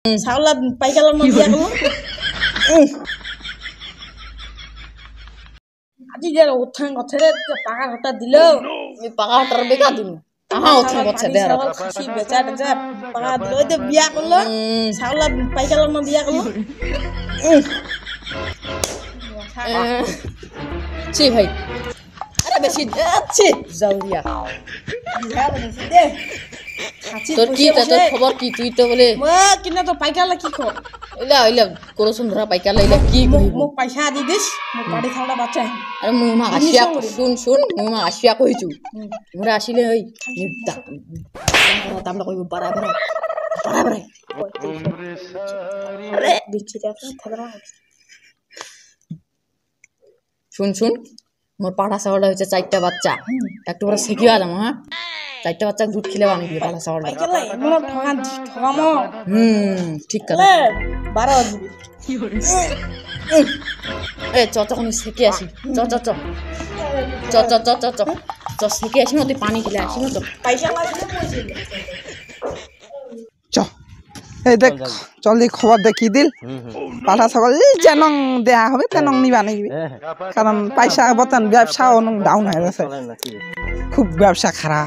ছাগলা পাইকালার মধ্যে দিয়া গেল আজি যে উঠান গছরে পাকা ঘটা দিল পাকা হটার বেকা দিন কাহা উঠান গছে দে আর খাসি বেচা বেচা পাকা দিল ওই যে বিয়া করলো ছাগলা পাইকালার মধ্যে দিয়া গেল ছি ভাই আরে বেশি যাচ্ছে জাউরিয়া তোর কি তোর খবর কি তুই তো বলে কিনা তো পাইকালা কি খবর ইলা ইলা করছুন ধরা পাইকালা ইলা কি কইব মোক পয়সা দি দিস মোক গাড়ি খাওয়া বাচ্চা আরে মুই মা আসিয়া শুন শুন মুই মা আসিয়া কইছু মোরা আসিলে হই নিদা দামটা কইব পারা পারা পারা পারা আরে বিচিটা থাকরা শুন শুন মোর পাঠা ছাগলটা হচ্ছে 4টা বাচ্চা একটু বড় শিখিয়া দাম হ্যাঁ 4টা বাচ্চা দুধ খেলে বানিবি পাঠা ছাগলটা পাইকালা এমন ঠগামো ঠিক কথা 12 দিবি কি করে এ চ চ কোন শিখে আসি চ চ চ চ চ চ চ চ চ শিখে আসি তুই পানি খেলে আসি না তো পাইকালা দিলে কইছিল চ এই দেখ চল দি খবর দেখি দিল পাঠা ছাগল যেন দেয়া হবে তেন নিবা নিবি কারণ পয়সা বতন ব্যবসা অনেক ডাউন হয়ে গেছে খুব ব্যবসা খারাপ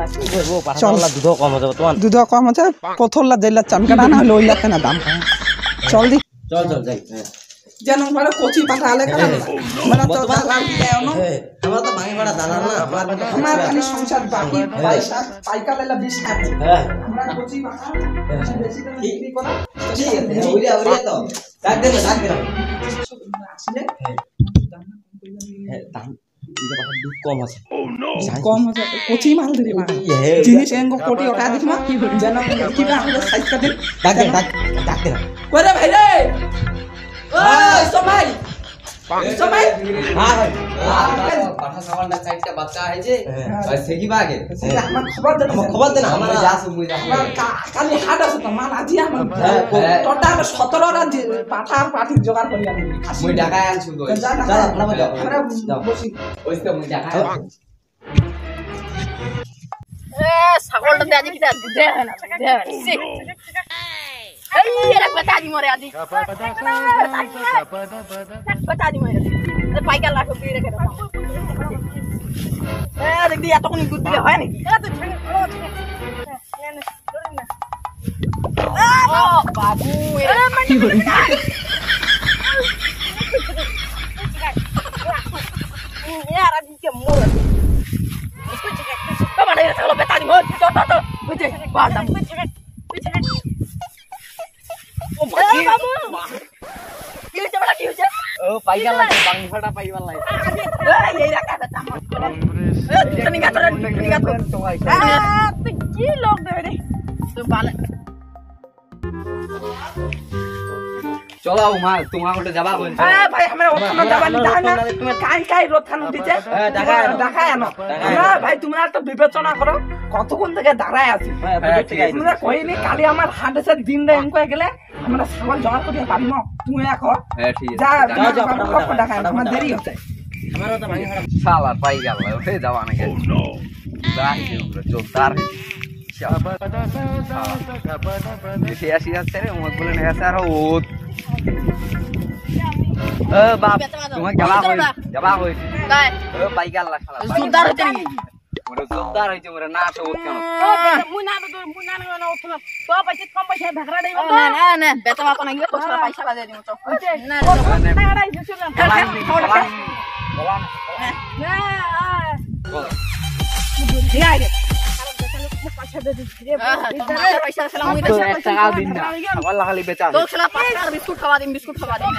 দুধ কম আছে পথরলা জেলা চামকাটা না হলে ওইলাতে না দাম চল দি চল চল যাই যেন মানে কোচি পাঠা আলে কারণ মানে তো দালাল দিয়ে অন আমরা তো ভাঙি ভাড়া দালাল না আমার খালি সংসার বাকি পয়সা পাইকা লেলা 20 টাকা আমরা কোচি পাঠা বেশি করে বিক্রি করা ঠিক আছে ওইলা ওইলা তো ডাক দে আসলে দাম এটা পাঠা দুধ কম আছে কম আছে কোচি মাল ধরে মা জিনিস এঙ্গ কোটি ওটা দেখি না যেন কিবা আমাদের সাইজ কাটে ডাক দে ওরে ভাই রে ওই সময় সময় হ্যাঁ ভাই পাঠা ছাগলটা 4টা বাচ্চা হয়েছে আর সেকিবা আগে আমার খবর দে না আমরা যাস মুই যাস কালি হাট আছে তো মাল আজি আমার টোটাল 17 টা পাঠা আর পাঠি জোগাড় করি আমি মুই ঢাকায় আনছু গো যা আমরা যাও আমরা বসি ওইটা মুই ঢাকায় এ ছাগলটা দে আজি কিটা দে না দে এই এরা কথা দি মরে আজি কথা দি মরে পাইকা লাখ দিয়ে রেখে দাও এ দেখ দি এতক্ষণ দুধ দিলে হয় নাকি এ তো ও বাবু এরা কি করে यार अभी के मोर इसको चेक बाबा ने चलो बता दी मोर तो मुझे बाहर दम ओ बाबू ये चबड़ा की हो ओ पाइगा ला बांग फटा पाइवा ला ये रखा था मत ए निगा तो ये लोग दे रे तो बाल চলো মা তোমার কোটে যাবা কই ভাই আমরা ওখানে যাবা না তুমি কাই রথানো দিতে ঢাকায় আনো ভাই তোমরা একটা বিবেচনা করো কতক্ষণ থেকে দাঁড়ায় আছি তোমরা কইনি কালি আমার হাটের দিন রে এমন কই গেলে আমরা ছাগল জমা করতে পারি না তুমি এখন ঠিক যা ঢাকায় আমার দেরি হচ্ছে আমারও তো ভাঙি হারা শালা পাই গেল ওই যাবা না কেন যাই জোরদার দেখে আসি যাচ্ছে রে মত বলে না গেছে আর ও বাপ তোমার যাবা হই গায় পাই গেল শালা সুদার হতে নি মোরে জোরদার হইছে মোরে না তো কেন মুনা না উঠলো তো পয়সা কম পয়সা ভাগরা দেব না বেটা বাপ না গিয়ে তোরা পয়সা বাদে দিও তো না না না না পয়সা দে দিরে পয়সা সালাম হই দে টাকা দিন না আবার লাগালি বেচা তো শালা পাঁচটা বিস্কুট খাওয়া দিন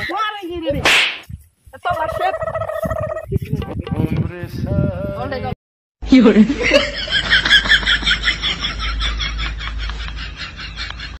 তো লাগছে কি করে